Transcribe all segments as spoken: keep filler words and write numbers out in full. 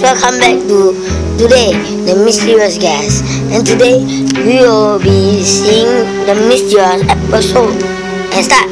welcome back to today the mysterious guest, and today we will be seeing the mysterious episode and start.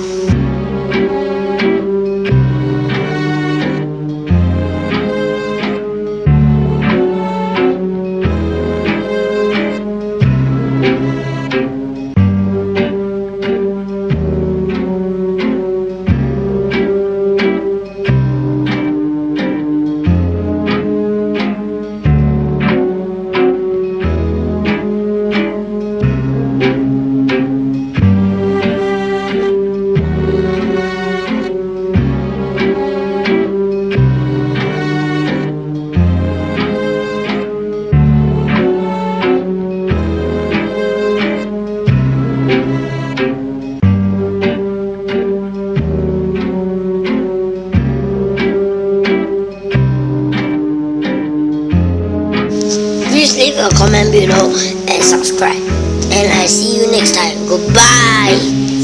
Please leave a comment below and subscribe. And I see you next time. Goodbye.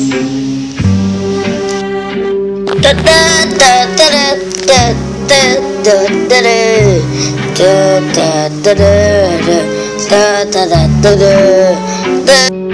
Da da da da da da da da da da da da da da da da da.